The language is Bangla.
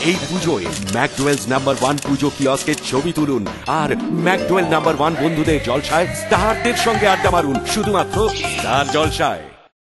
এই পুজোয় ম্যাকডোয়েলস নাম্বার 1 পুজো কিয়স্কের ছবি তুলুন আর ম্যাকডোয়েল নাম্বার 1 বন্ধুদের জলসায় স্টারদের সঙ্গে আড্ডা মারুন শুধুমাত্র স্টার জলসায়।